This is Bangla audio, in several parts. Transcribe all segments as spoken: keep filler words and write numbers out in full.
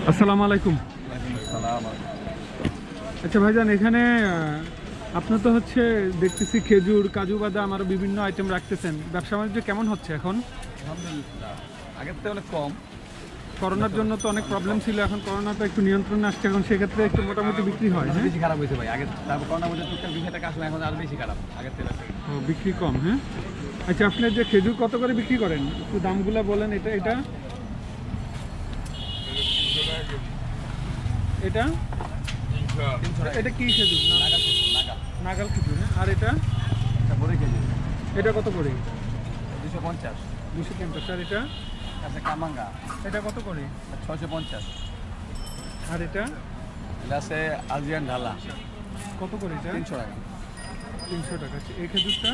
আসসালামু আলাইকুম। আচ্ছা ভাইজান, এখানে আপনি তো হচ্ছে দেখতেছি খেজুর, কাজু বাদাম আরও বিভিন্ন আইটেম রাখতেছেন, ব্যবসা বাণিজ্য কেমন হচ্ছে এখন? আলহামদুলিল্লাহ, আগের থেকে অনেক কম। করোনার জন্য তো অনেক প্রবলেম ছিল, এখন করোনা তো একটু নিয়ন্ত্রণে আসছে, এখন সেক্ষেত্রে একটু মোটামুটি বিক্রি হয়। হ্যাঁ, বেশি খারাপ হয়েছে ভাই। আগে তারপর করোনা বলতে টুকটাক দুই টাকা আসলে এখন আর বেশি খারাপ আগের থেকে। ও, বিক্রি কম। হ্যাঁ, আচ্ছা আপনার যে খেজুর কত করে বিক্রি করেন একটু দামগুলো বলেন। এটা এটা এটা এটা কি খেজুর? নাগাল নাগাল নাগাল খেজুর। হ্যাঁ, আর এটা বড় কেজি এটা কত করে? দুশো পঞ্চাশ। দুশো পঞ্চাশ। আর এটা আছে কামাঙ্গা, এটা কত করে? ছয়শো পঞ্চাশ। আর এটা এটা আছে আজিয়ান ঢালা, কত করে? এটা তিনশো টাকা। তিনশো টাকা। এই খেজুরটা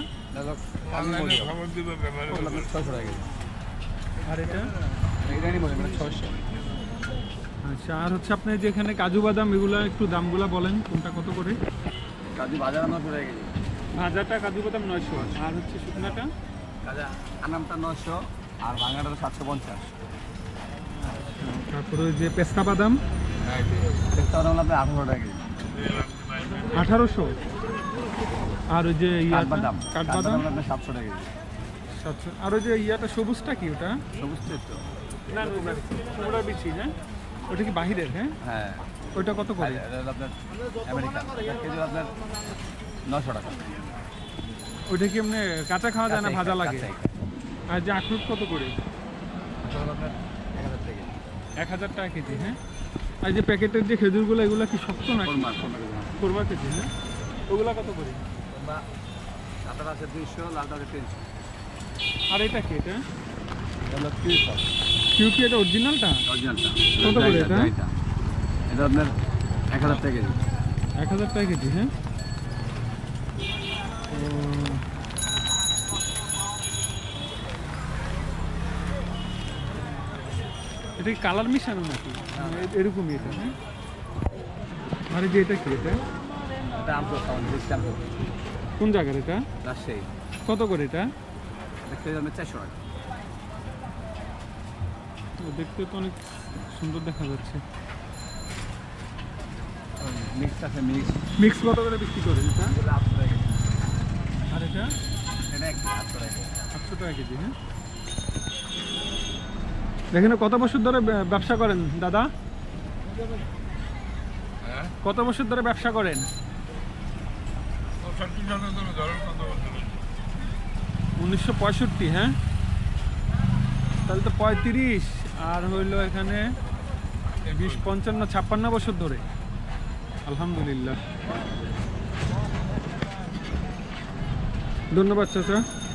ছয়শো টাকা কেজি। আর এটা ইরানি বলে মানে ছয়শো। আচ্ছা, আর হচ্ছে আপনি যে এখানে কাজু বাদাম এগুলো একটু দামগুলো বলেন, কোনটা কত করে? কাজু বাজার নশো টাকা কেজি। ভাজাটা কাজু বাদাম নয়শো, আর হচ্ছে শুকনাটা কাজা আনামটা নশো, আর ভাঙাটা সাতশো পঞ্চাশ। তারপরে ওই যে পেস্তা বাদাম পেস্তা বাদাম আপনার আঠারো টাকা কেজি। আঠারোশো। আর ওই যে কাঠবাদাম কাঠবাদাম আপনার সাতশো টাকা কেজি। সাতশো। আর ওই যে ইয়াটা সবুজটা কি ওটা? সবুজ তো না, কুমড়ার বিচি। হ্যাঁ, ওটা কি বাহিরের? হ্যাঁ হ্যাঁ, ওইটা কত করে? আপনার আমেরিকা কেজি আপনার নশো টাকা। ওইটা কি এমনি কাঁচা খাওয়া যায় না ভাজা লাগে? আর যে আখরোট কত করে? আপনার এক হাজার টাকা। এক হাজার টাকা কেজি। হ্যাঁ, আর যে প্যাকেটের যে খেজুরগুলো এগুলো কি শক্ত না? কোরমা কেজি। হ্যাঁ, ওগুলো কত করে? সাদাটা আছে দুইশো, লালটা আছে তিনশো। আর এটা কি? এটা হলো তিনশো। কিউ কি এটা অরিজিনালটা? অরিজিনালটা কত করে এটা? এটা আপনার এক হাজার টাকা কেজি। এক হাজার টাকা কেজি। হ্যাঁ, এটা কি কালার মিশানো নাকি? এরকমই এটা। হ্যাঁ, আর এই যে এটা কি? এটা এটা আমপুর খাওয়ান ডিসকাউন্ট কোন জায়গার? এটা রাজশাহী। কত করে এটা? দেখতে যাবে চারশো টাকা। দেখতে তো অনেক সুন্দর দেখা যাচ্ছে। মিক্স আছে, মিক্স মিক্স কত করে বিক্রি করে এটা? আটশো টাকা কেজি। আর এটা এটা এক আটশো টাকা। আটশো টাকা কেজি। হ্যাঁ, এখানে কত বছর ধরে ব্যবসা করেন দাদা? কত বছর ধরে ব্যবসা করেন? উনিশশো পঁয়ষট্টি। হ্যাঁ, তাহলে তো পঁয়ত্রিশ আর হইলো এখানে বিশ, পঞ্চান্ন, ছাপ্পান্ন বছর ধরে। আলহামদুলিল্লাহ, ধন্যবাদ চাচা।